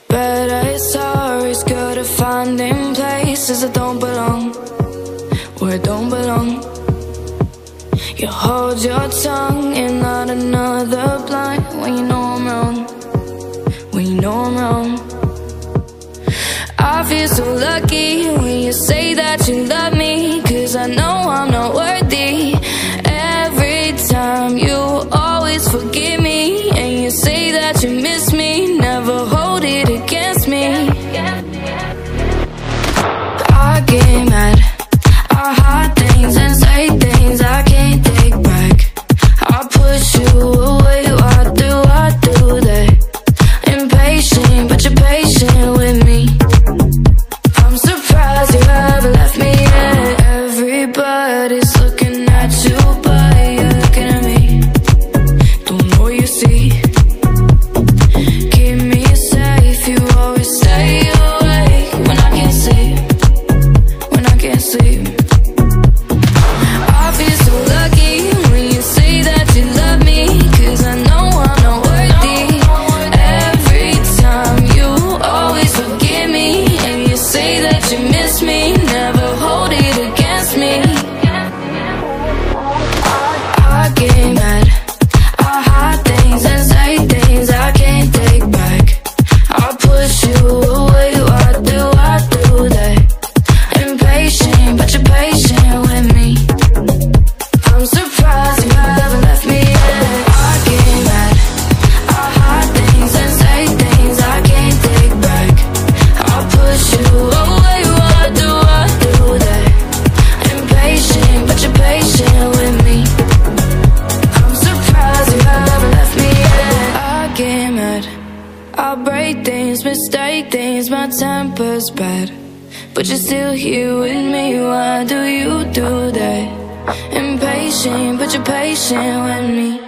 But it's always good at finding places that don't belong, where it don't belong. You hold your tongue and not another blind when you know I'm wrong, when you know I'm wrong. I feel so lucky when you say that you love me, 'cause I know I'm not worthy. Every time you always forgive me, and you say that you miss me, never hold it against me. I get mad, I hide things and say things I can't take back. I push you away, why do that? Impatient, but you're patient with me. I'm surprised you haven't left me yet. Everybody's looking at you, but you're looking at me. Don't know what you see. Keep me safe, you always stay awake when I can't sleep, when I can't sleep. I feel so lucky when you say that you love me, 'cause I know I'm not worthy. Every time you always forgive me, and you say that you miss me, never hold it against me. I get mad, I hide things and say things I can't take back. I push you away, why do that? Impatient, but you're patient with me. I'm surprised you haven't left me yet. I get mad, I hide things and say things I can't take back. I push you away, why do that? Impatient, but you're patient with me. I'm surprised you haven't left me yet. I get mad, I break things, mistake things, my temper's bad, but you're still here with me, why do that? Impatient, but you're patient with me.